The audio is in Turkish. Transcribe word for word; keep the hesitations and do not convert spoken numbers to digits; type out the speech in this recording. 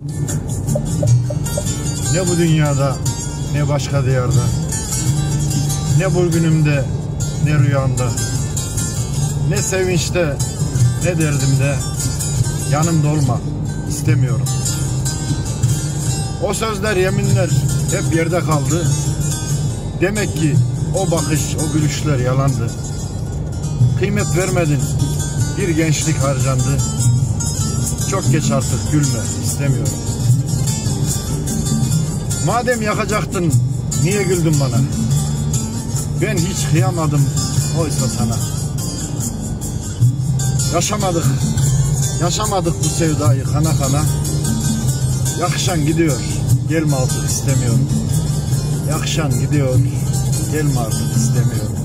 Ne bu dünyada, ne başka diyarda, ne bugünümde, ne rüyamda, ne sevinçte, ne derdimde yanımda olma istemiyorum. O sözler, yeminler hep yerde kaldı. Demek ki o bakış, o gülüşler yalandı. Kıymet vermedin, bir gençlik harcandı. Çok geç artık, gülme istemiyorum. Madem yakacaktın, niye güldün bana? Ben hiç kıyamadım oysa sana. Yaşamadık, yaşamadık bu sevdayı kana kana. Yakışan gidiyor, gelme artık istemiyorum. Yakışan gidiyor, gelme artık istemiyorum.